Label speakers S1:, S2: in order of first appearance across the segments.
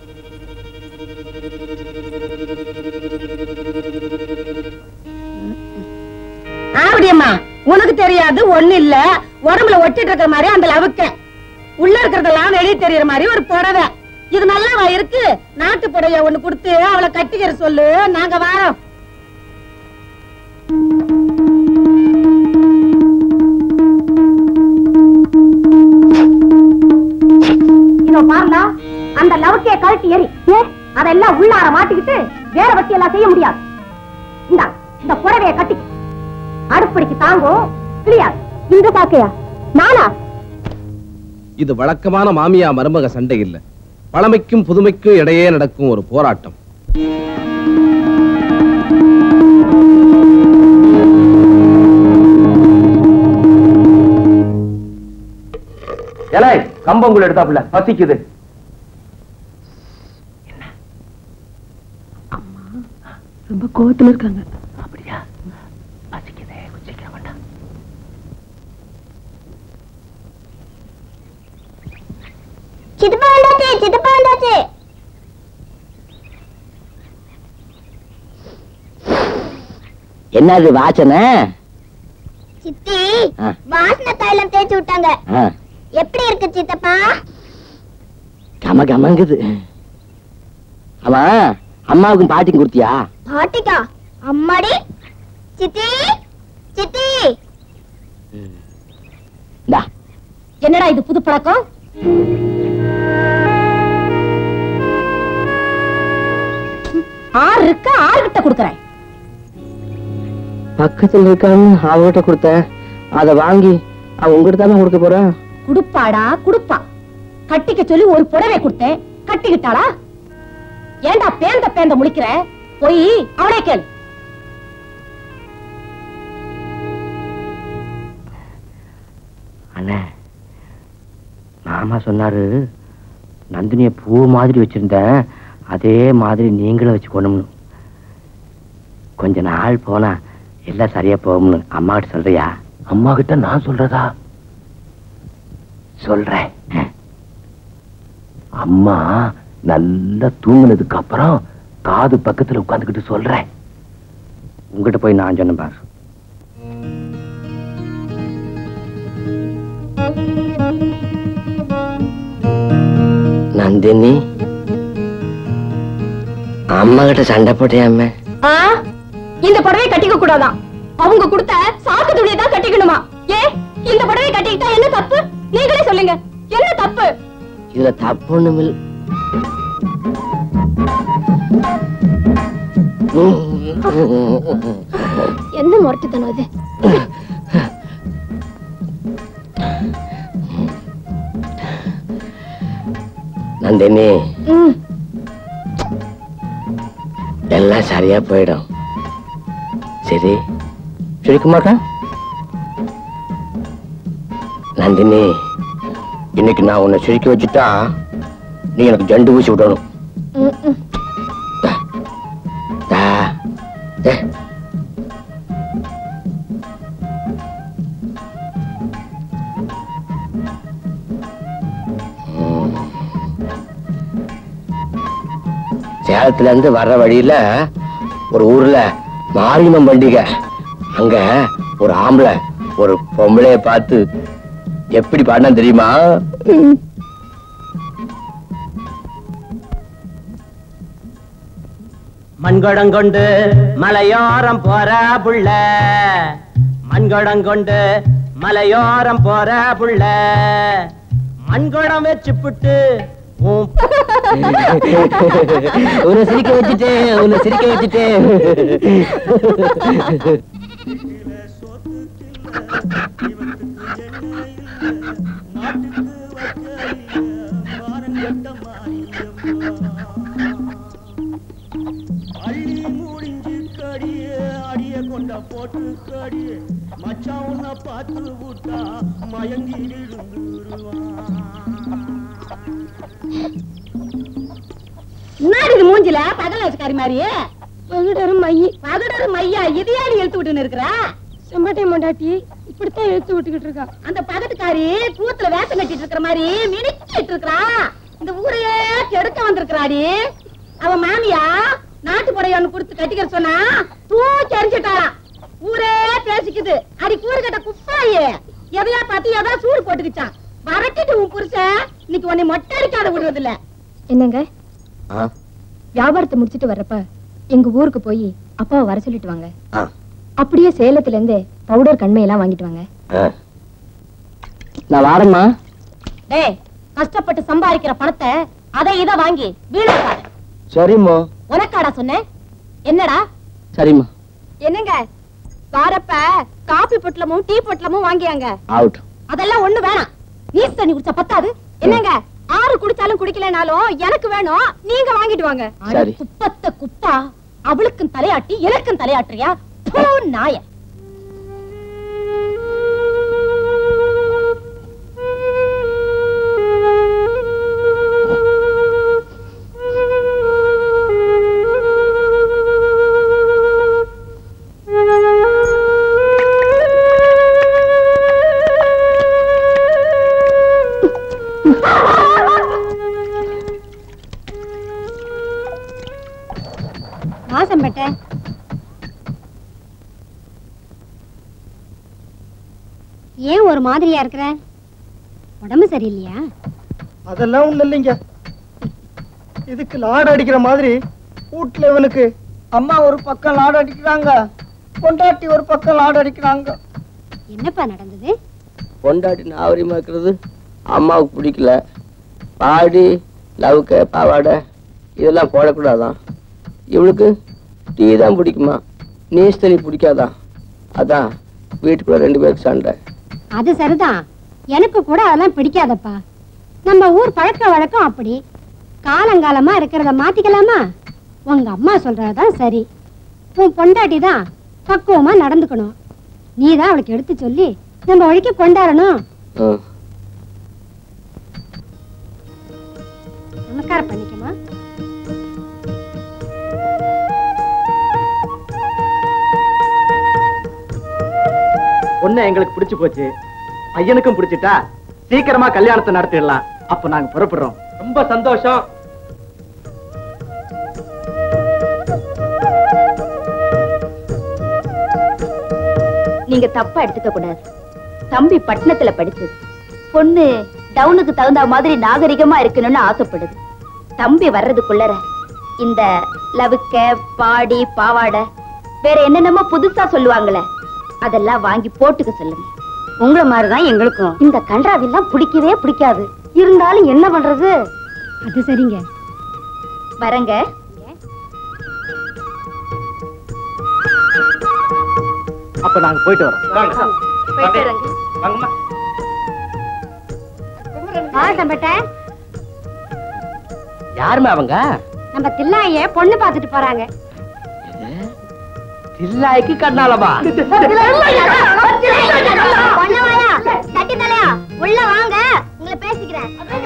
S1: ஆவடியம்மா, உனக்கு தெரியாது ஒண்ணு இல்ல. உடம்புல ஒட்டிட்டு இருக்கிற மாதிரி அந்த லவுக்க, உள்ள இருக்கிறதெல்லாம் வெளியே தெரியற மாதிரி ஒரு புடவை. இது நல்லாவா இருக்கு? நாட்டு புடவைய ஒண்ணு கொடுத்து அவளை கட்டிக்கிற சொல்லு, நாங்க வாரோம். இதோ பாருங்க, அந்த லவுக்கைய கழட்டி எறி. அதெல்லாம் உள்ளார மாட்டிக்கிட்டு வேற வட்டி எல்லாம் செய்ய முடியாது. இந்த புடவைய கட்டி அடுப்படிக்கு தாங்கும். கிளியார் இந்த பாக்கையா நானா?
S2: இது வழக்கமான மாமியா மருமக சண்டை இல்ல, பழமைக்கும் புதுமைக்கும் இடையே நடக்கும் ஒரு போராட்டம். கம்பங்குள்ள எடுத்தாப்புல பசிக்குது.
S1: அம்மா ரொம்ப கோவத்துல இருக்காங்க.
S3: அப்படியா? பசிக்குதே, குச்சிக்க வேண்டாம்.
S4: சித்தப்பா வந்தாச்சு, சித்தப்பா வந்தாச்சு.
S3: என்னது வாசனை?
S4: சித்தி வாசனை தைலம் தேய்ச்சி விட்டாங்க. எப்படி இருக்கு சித்தப்பா?
S3: கம கமங்குது. அவ அம்மாவுக்கும் பாட்டிக்கும் கொடுத்தியா?
S4: பாட்டிக்கா? அம்மாடி. சித்தி சித்தி.
S1: என்னடா இது புது பழக்கம்? ஆறு இருக்க, ஆறு கிட்ட கொடுக்கறேன்.
S3: பக்கத்துல இருக்கான்னு அவகிட்ட கொடுத்த, அத வாங்கி அவ உங்ககிட்ட தான் கொடுக்க போற.
S1: குடுப்பாடா குடுப்பா. கட்டிக்க சொல்லி ஒரு புடவை கொடுத்தேன், கட்டிக்கிட்டாளா? ஏண்டா பேந்த பேந்த முழிக்கிற? போய் அவளே கேளு.
S3: அண்ணே, மாமா சொன்னாரு நந்தினிய பூ மாதிரி வச்சிருந்த, அதே மாதிரி நீங்களும் வச்சுக்கணும்னு. கொஞ்ச நாள் போனா எல்லாம் சரியா போகும்னு அம்மா கிட்ட சொல்றியா? அம்மா கிட்ட நான் சொல்றதா? சொல்றேன். அம்மா நல்லா தூங்கினதுக்கு அப்புறம் காது பக்கத்துல உட்கார்ந்துக்கிட்டு சொல்றேன். உங்ககிட்ட போய் நான் சொன்ன பாரு. நந்தினி, அம்மா கிட்ட சண்டை போட்டியாம?
S1: இந்த புடவை கட்டிக்க கூடாதான். அவங்க கொடுத்த சாக்கு துணியை தான் கட்டிக்கணுமா? ஏ, இந்த புடவை கட்டிக்கிட்டா என்ன தப்பு? நீங்களே சொல்லுங்க, என்ன தப்பு?
S3: இதுல தப்பு ஒண்ணுமில்ல.
S4: என்ன முறைச்சுத்தனம் அது?
S3: நந்தினி, எல்லாம் சரியா போயிடும். சரி, சிரிக்க மாட்டேன். நந்தினி, இன்னைக்கு நான் உன்னை சிரிக்க வச்சுட்டா நீ எனக்கு ஜண்டு ஊசி விடணும். சேலத்துல இருந்து வர்ற வழியில ஒரு ஊர்ல மாரியம்மன் பண்டிகை. அங்க ஒரு ஆம்பளை ஒரு பொம்பளைய பார்த்து எப்படி பாடினா தெரியுமா?
S5: மண்கொடங்கொண்டு மலையோரம் போற புள்ள, மண்கொடங்கொண்டு மலையோரம் போற புள்ள, மண்கொடம் வச்சுப்புட்டு
S3: உன்னை சிரிக்க வச்சுட்டேன், உன்னை சிரிக்க வச்சுட்டேன்.
S5: அள்ளி முடிஞ்சு கடிய அடிய கொண்ட போட்டு கடிய மச்சான் உன்னை பார்த்து விட்டா மயங்கி
S1: இது மூஞ்சில பகல் வச்சுக்காரி மாதிரியே பகடரும் மையா இதையாடி இழுத்து விட்டுன்னு இருக்கிறா? செம்பட்டை மண்டாட்டி இப்படித்தான் இழுத்து விட்டுக்கிட்டு இருக்கா. அந்த பகட்டுக்காரி கூத்துல வேஷம் கட்டிட்டு இருக்கிற மாதிரி மினிக்கிட்டு இருக்கா. இந்த ஊரையே கெடுக்க வந்திருக்கிறாடி. அவ மாமியா நாட்டு புறையொன்னு கொடுத்து கட்டிக்கிற சொன்னா தூக்கி எரிஞ்சிட்டாளாம். ஊரே பேசிக்குது. அடி கூறு கட்ட குப்பாயே எதையா பார்த்து எதா சூடு போட்டுக்கிச்சான். வரட்டிட்டு உன் புருஷன் இன்னைக்கு உன்னை மொட்டை அடிக்காத விடுறது இல்ல.
S6: என்னங்க வியாபாரத்தை முடிச்சிட்டு வர்றப்ப எங்க ஊருக்கு போய் அப்பாவை வர சொல்லிட்டு வாங்க. அப்படியே சேலத்துல இருந்து பவுடர் கண்மையெல்லாம் வாங்கிட்டு வாங்க.
S3: நான் வாரம்மா.
S1: டேய் கஷ்டப்பட்டு சம்பாதிக்கிற பணத்தை அதை இதை வாங்கி வீணாக்காத.
S3: சரிம்மா.
S1: உனக்காடா சொன்னேன். என்னடா?
S3: சரிம்மா.
S6: என்னங்க வாரப்ப காபி பொட்டலமும் டீ பொட்டலமும் வாங்கியாங்க.
S3: அவுட்.
S1: அதெல்லாம் ஒண்ணு வேணாம். நீர் தண்ணி குடிச்சா பத்தாது.
S6: என்னங்க ஆறு குடிச்சாலும் குடிக்கலனாலும் எனக்கு வேணும், நீங்க வாங்கிட்டு வாங்க.
S3: சரி.
S1: குப்பத்த குப்பா அவளுக்கும் தலையாட்டி எனக்கும் தலையாட்டுறியா? போ நாய.
S6: வாசம்பட்ட ஏன் ஒரு மாதிரியா இருக்கிற? உடம்பு சரியில்லையா?
S7: அதெல்லாம் ஒண்ணு இல்லைங்க. இதுக்கு லாடு அடிக்கிற மாதிரி வீட்டுல இவனுக்கு அம்மா ஒரு பக்கம் லாடு அடிக்கிறாங்க, பொண்டாட்டி ஒரு பக்கம் லாடு அடிக்கிறாங்க.
S6: என்னப்பா நடந்தது?
S3: பொண்டாட்டி நாவரியமா இருக்கிறது அம்மாவுக்கு பிடிக்கல. பாடி லவுக்க பாவாடை இதெல்லாம் போடக்கூடாதான். இவளுக்கு டீ தான் பிடிக்குமா, நீஸ் தண்ணி பிடிக்காதான். அதான் வீட்டுக்குள்ள 2 பேருக்கு சண்டை.
S6: அது சரிதான், எனக்கு கூட அதெல்லாம் பிடிக்காதப்பா. நம்ம ஊர் பழக்க வழக்கம் அப்படி. காலங்காலமா இருக்கிறத மாத்திக்கலாமா? உங்க அம்மா சொல்றதுதான் சரி. உன் பொண்டாட்டி தான் பக்குவமா நடந்துக்கணும். நீதான் அவளுக்கு எடுத்து சொல்லி நம்ம வழிக்கு கொண்டாடணும். நமஸ்காரம் பண்ணிக்கமா.
S7: பொண்ணு எங்களுக்கு பிடிச்சு போச்சு, பையனுக்கும் பிடிச்சிட்டா சீக்கிரமா கல்யாணத்தை நடத்திடலாம். அப்ப நாங்க புறப்படுறோம். ரொம்ப சந்தோஷம்.
S6: நீங்க தப்பா எடுத்துக்க கூடாது. தம்பி பட்டணத்துல படிச்சது, பொண்ணு டவுனுக்கு தகுந்த மாதிரி நாகரிகமா இருக்கணும்னு ஆசைப்படுது. தம்பி வர்றதுக்குள்ளர இந்த லவுக்க பாடி பாவாடை வேற என்னென்னமோ புதுசா சொல்லுவாங்களே அதெல்லாம் வாங்கி போட்டுக்க சொல்லுங்க. உங்களை மாதிரிதான் எங்களுக்கும் இந்த கன்றாவெல்லாம் பிடிக்கவே பிடிக்காது. இருந்தாலும் என்ன பண்றது? அது சரிங்க, வரங்க.
S7: அப்ப நாங்க போயிட்டு வரோம்.
S3: யாருமே அவங்க?
S6: நம்ம தில்லாய பொண்ணு பாத்துட்டு போறாங்க.
S3: தில்லாய்க்கு கண்ணாலமா?
S4: உள்ள வாங்க, உங்களை பேசிக்கிறேன்.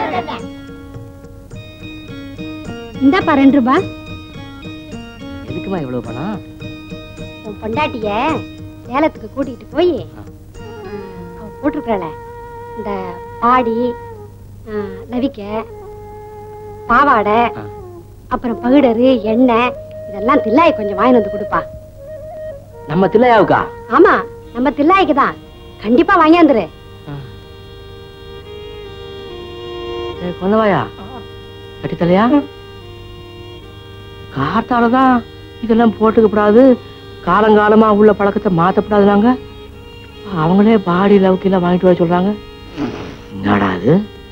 S6: இந்தாப்பா 2 ரூபாய்.
S3: எதுக்குமா இவ்வளவு பணம்?
S6: உன் பொண்டாட்டிய சேலத்துக்கு கூட்டிட்டு போய் அவ போட்டிருக்கல இந்த பாடி லவிக்க பாவாடை அப்புறம் பகுடரு எண்ணெய் இதெல்லாம் தில்லாய் கொஞ்சம் வாங்கி வந்து கொடுப்பா.
S3: நம்ம தில்லையாவுக்கா?
S6: ஆமா, நம்ம தில்லாய்க்கு தான். கண்டிப்பா வாங்கியாந்துரு.
S3: கொல்லவாயா கட்டித்தலையா? கார்த்தாலதான் இதெல்லாம் போட்டுக்கப்படாது, காலங்காலமா உள்ள பழக்கத்தை மாத்தப்படாது. நாங்க அவங்களே பாடி லவுக்கெல்லாம் வாங்கிட்டு வர சொல்றாங்க. என்னடா அது?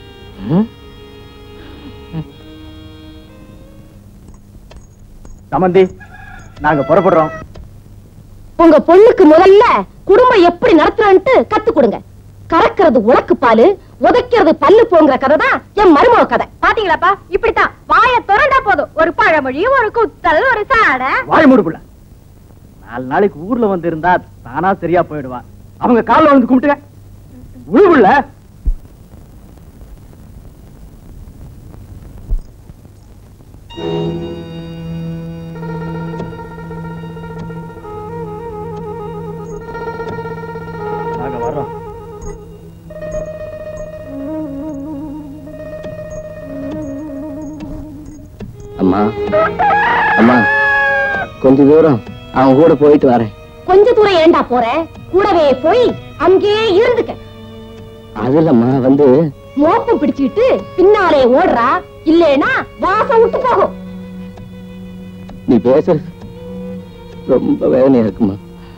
S7: சமந்தி, நாங்க புறப்படுறோம்.
S1: உங்க பொண்ணுக்கு முதல்ல குடும்பம் எப்படி நடத்துறன்ட்டு கத்து கொடுங்க. கறக்கிறது உலக்கு பாலு, உதைக்கிறது பல்லு போங்கிற கதை தான் என் மருமக கதை. பாத்தீங்களாப்பா, இப்படித்தான் வாயை திறந்தா போதும், ஒரு பழமொழி, ஒரு குத்தல், ஒரு சாடை.
S7: வாய் மூடுப்புல. 4 நாளைக்கு ஊர்ல வந்து இருந்தா தானா சரியா போயிடுவா. அவங்க காலில் வந்து கும்பிட்டுங்க. உழுவுல நாங்க வர்றோம்.
S3: அம்மா அம்மா கொஞ்ச தூரம் அவன் கூட போயிட்டு வரேன்.
S1: கொஞ்ச தூரம் ஏண்டா போற? கூடவே போய் அங்கேயே இருந்துக்க.
S3: அதுலம்மா வந்து
S1: மோப்பம் பிடிச்சிட்டு பின்னாலே ஓடுறா, இல்லேனா வாசம் விட்டு போகும்.
S3: நீ பேசுறது ரொம்ப வேதனையா இருக்குமா?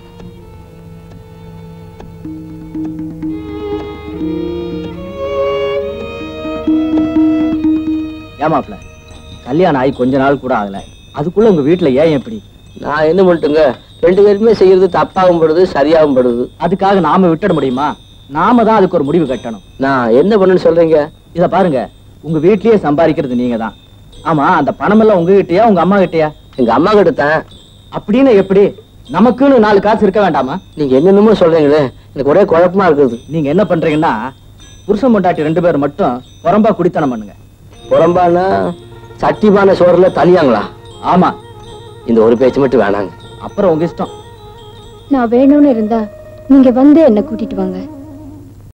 S7: ஏமாப்ல கல்யாணம் ஆகி கொஞ்ச நாள் கூட ஆகல, அதுக்குள்ள உங்க வீட்டுல ஏன் எப்படி?
S3: நான் என்ன பண்ணிட்டுங்க, 2 பேருமே செய்யறது தப்பாகவும் படுது சரியாகவும் படுது.
S7: அதுக்காக நாம விட்டுட முடியுமா? நாம தான் அதுக்கு ஒரு முடிவு கட்டணும்.
S3: நான் என்ன பண்ணுன்னு சொல்றீங்க?
S7: இத பாருங்க, உங்க வீட்லயே சம்பாதிக்கிறது நீங்க தான். ஆமா, அந்த பணம் எல்லாம் உங்ககிட்டயா உங்க அம்மா கிட்டயா?
S3: எங்க அம்மா கிட்ட தான்.
S7: அப்படின்னு எப்படி? நமக்குன்னு 4 காசு இருக்க வேண்டாமா?
S3: நீங்க என்னென்னமோ சொல்றீங்களே, எனக்கு ஒரே குழப்பமா இருக்குது.
S7: நீங்க என்ன பண்றீங்கன்னா, புருஷன் பொண்டாட்டி 2 பேர் மட்டும் புறம்பா குடித்தனம் பண்ணுங்க.
S3: புறம்பானா சட்டிபான சோறுல தனியாங்களா?
S7: ஆமா,
S3: இந்த ஒரு பேச்சு மட்டும் வேணாங்க.
S7: அப்புறம் உங்க இஷ்டம்.
S6: நான் வேணும்னு இருந்தா நீங்க வந்து என்ன கூட்டிட்டு வாங்க.